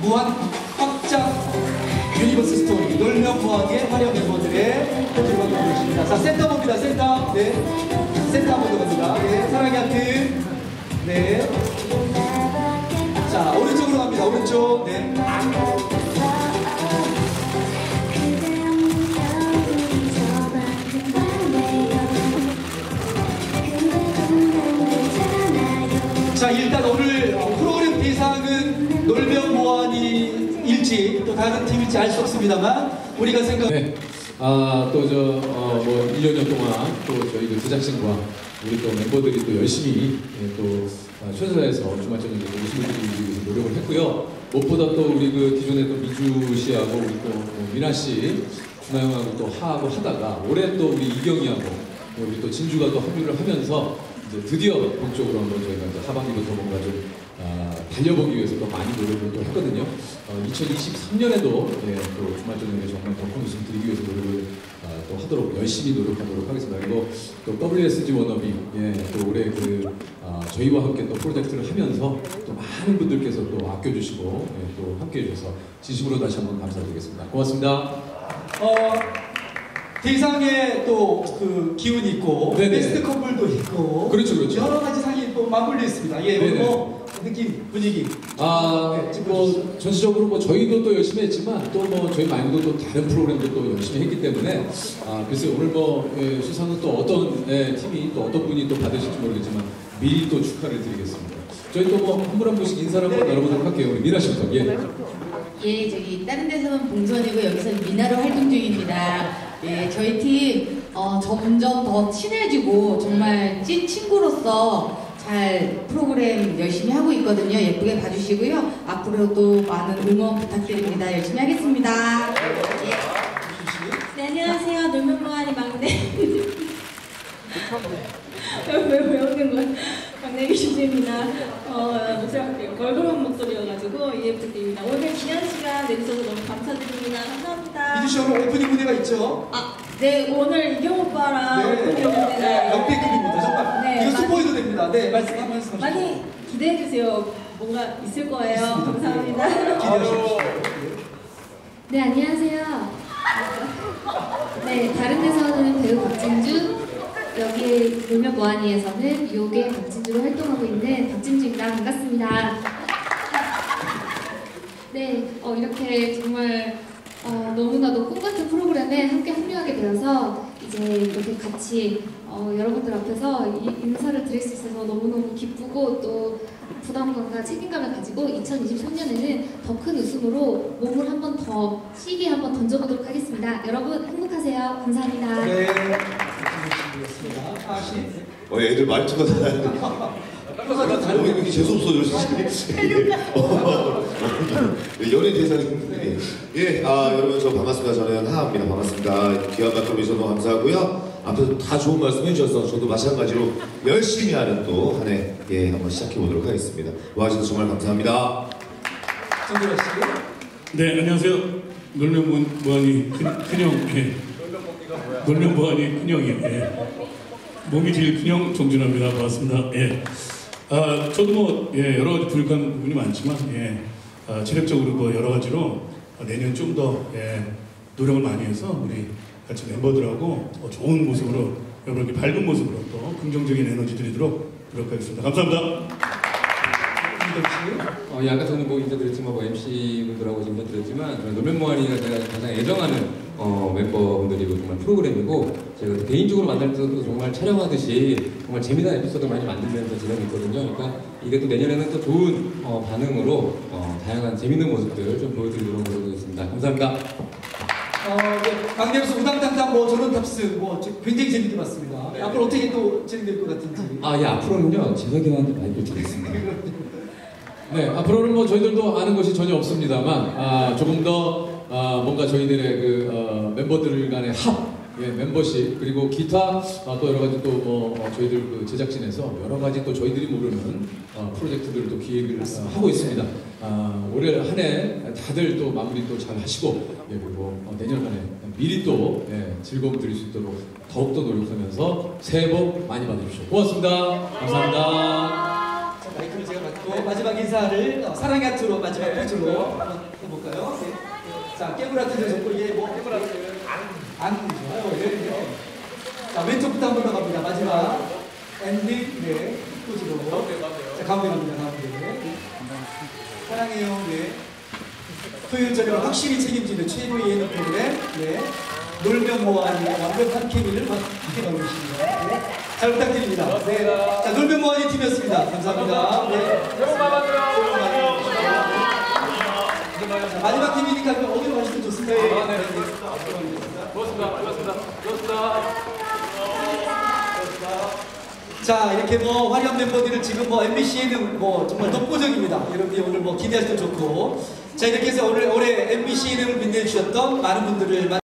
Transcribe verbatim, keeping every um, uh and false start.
무한 확장 유니버스 스토리 놀면 뭐하기의 화려한 멤버들의 들어가고 계십니다. 자, 센터 봅니다. 센터. 네. 센터 한번 더 갑니다. 네. 사랑의 하트. 네. 자, 오른쪽으로 갑니다. 오른쪽. 네. 자, 일단 오늘 프로그램 대상은 놀면 뭐하니일지 또 다른 팀일지 알 수 없습니다만 우리가 생각. 네. 아, 또 저 어, 뭐 일 년 동안 또 저희 그 제작진과 우리 또 멤버들이 또 열심히 예, 또 아, 최선에서 주말 저녁에 오신 분들이 위해서 노력을 했고요. 무엇보다 또 우리 그 기존에 또 미주 씨하고 우리 또 어, 미나 씨, 준하 형하고 또 하하고 하다가 올해 또 우리 이경이하고 우리 또 진주가 또 합류를 하면서 이제 드디어 본격적으로 한번 저희가 이제 하반기부터 뭔가 좀 아, 달려보기 위해서 또 많이 노력을 또 했거든요. 어, 이천이십삼 년에도 예, 또 주말 저녁에 정말 더 큰 웃음 드리기 위해서 노력을 아, 또 하도록 열심히 노력하도록 하겠습니다. 그리고 또 더블유에스지 워너비 예, 또 올해 그 아, 저희와 함께 또 프로젝트를 하면서 또 많은 분들께서 또 아껴주시고 예, 또 함께해 주셔서 진심으로 다시 한번 감사드리겠습니다. 고맙습니다. 어, 대상에 또 그 기운이 있고 네네. 베스트 커플도 있고 그렇죠, 그렇죠. 여러 가지 상이 또 맞물려 있습니다. 예, 오늘 뭐 느낌, 분위기. 아, 네, 뭐 전체적으로 뭐 저희도 또 열심히 했지만 또 뭐 저희 말고도 또 다른 프로그램도 또 열심히 했기 때문에 아, 글쎄 오늘 뭐 예, 수상은 또 어떤 예, 팀이 또 어떤 분이 또 받으실지 모르겠지만 미리 또 축하를 드리겠습니다. 저희 또 뭐 한 분 한 분씩 인사를 한번 나눠보도록 할게요. 우리 미나 씨부터. 예. 예, 저기 다른 데서는 봉선이고 여기서는 미나로 활동 중입니다. 예, 저희 팀 어, 점점 더 친해지고 정말 찐 친구로서 잘 프로그램 열심히 하고 있거든요. 예쁘게 봐주시고요. 앞으로도 많은 응원 부탁드립니다. 열심히 하겠습니다. 예. 네, 안녕하세요. 놀면 뭐하니 막내. 왜 외우는 거야? 막내 유시입니다. 어, 목소리, 걸그룹 목소리여가지고 이해 부탁드립니다. 오늘 귀한 시간 내주셔서 너무 감사드립니다. 감사합니다. 미주 씨 오늘 오프닝 무대가 있죠? 아, 네, 오늘 이경 오빠랑 네. 오프닝 무대가 역대급입니다. 정말. 네, 이거 많이- 스포해도 됩니다. 네, 말씀 한 말씀 하시죠. 많이 기대해주세요. 뭔가 있을 거예요. 있습니다. 감사합니다. 기대하십시오. 네, 안녕하세요. 네, 다른 데서는 배우 박진주, 여기 놀면 뭐하니에서는 요괴 박진주로 활동하고 있는 박진주입니다. 반갑습니다. 네, 어, 이렇게 정말 어, 너무나도 꿈같은 프로그램에 함께 합류하게 되어서 이제 이렇게 같이 어, 여러분들 앞에서 이, 인사를 드릴 수 있어서 너무너무 기쁘고 또 부담감과 책임감을 가지고 이천이십삼 년에는 더 큰 웃음으로 몸을 한 번 더 시기에 한번 던져보도록 하겠습니다. 여러분 행복하세요. 감사합니다. 네. 감사드리겠습니다. 하하 씨. 어, 애들 말투가 다른데. 어, 이렇게 재수없어요, 솔직히. 연예 대상인데. 예, 아, 여러분, 저 반갑습니다. 저는 하하입니다. 반갑습니다. 귀한 박수 주셔서 너무 감사하고요. 앞에서 다 좋은 말씀 해주셔서 저도 마찬가지로 열심히 하는 또 한 해, 예, 한번 시작해 보도록 하겠습니다. 와주셔서 정말 감사합니다. 정준하 씨. 네, 안녕하세요. 놀면 뭐하니 큰형, 예. 놀면 뭐하니 큰형이에요. 예. 몸이 제일 큰형 정준하입니다. 반갑습니다. 예. 아, 저도 뭐 예, 여러 가지 부족한 부분이 많지만 예, 아, 체력적으로 뭐 여러 가지로 내년 좀 더 예, 노력을 많이 해서 우리 같이 멤버들하고 더 좋은 모습으로 여러분께 밝은 모습으로 또 긍정적인 에너지 드리도록 노력하겠습니다. 감사합니다. 어, 예, 아까 저는 뭐 인사드렸지만 뭐 엠씨 분들하고 인사드렸지만 놀면 뭐하니가 제가 가장 애정하는 어, 멤버분들이고 정말 프로그램이고 제가 개인적으로 만날 때도 정말 촬영하듯이 정말 재미난 에피소드 많이 만들면서 진행이 있거든요. 그러니까 이게 또 내년에는 또 좋은 어, 반응으로 어, 다양한 재밌는 모습들 좀 보여드리도록 노력하겠습니다. 감사합니다. 어, 네. 막내로서 우당탕탕 뭐 저런 탑스 뭐 굉장히 재밌게 봤습니다. 네. 앞으로 어떻게 또 진행될 것 같은지. 아, 예, 앞으로는요 재석이 형한테 마이크를 드리겠습니다. 네, 앞으로는 뭐 저희들도 아는 것이 전혀 없습니다만 아, 조금 더 아, 뭔가 저희들의 그 어, 멤버들 간의 합, 예, 멤버십 그리고 기타 아, 또 여러 가지 또 뭐 어, 저희들 그 제작진에서 여러 가지 또 저희들이 모르는 어, 프로젝트들을 또 기획을 어, 하고 있습니다. 아, 올해 한 해 다들 또 마무리 또 잘 하시고 예, 그리고 어, 내년 한 해 미리 또 예, 즐거움 드릴 수 있도록 더욱더 노력하면서 새해 복 많이 받으십시오. 고맙습니다. 감사합니다. 자, 마이크를 제가 받고 네, 마지막 인사를 어, 사랑의 하트로 마지막 포즈로 한번 해볼까요? 네. 자, 깨물하트를 줬고 이게 뭐 깨물하트 안 좋아요. 네, 네. 자, 왼쪽부터 한번 더 갑니다. 마지막 엔딩 네 포즈로. 자, 가운데 갑니다. 가운데. 네. 사랑해요. 네. 토요일 저녁을 확실히 책임지는 최고의 예능 프로그램 네. 놀면 뭐하니 완벽한 케미를 함께 나누십니다. 네. 잘 부탁드립니다. 네. 자, 놀면 뭐하니 팀이었습니다. 감사합니다. 네. 자, 마지막 팀이니까 어디로 가시든 좋습니다. 네. 네. 네. 고맙습니다. 고맙습니다. 고맙습니다. 자, 이렇게 뭐 화려한 멤버들을 지금 뭐 엠비씨에는 뭐 정말 독보적입니다. 여러분들이 오늘 뭐 기대하셔도 좋고. 자, 이렇게 해서 오늘 올해 엠비씨 예능을 빛내주셨던 많은 분들을